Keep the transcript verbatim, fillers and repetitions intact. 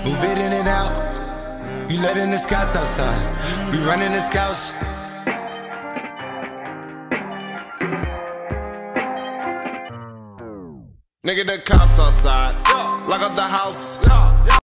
Move it in and out. You letting the scouts outside. We running the scouts. Nigga, the cops outside. Lock up the house.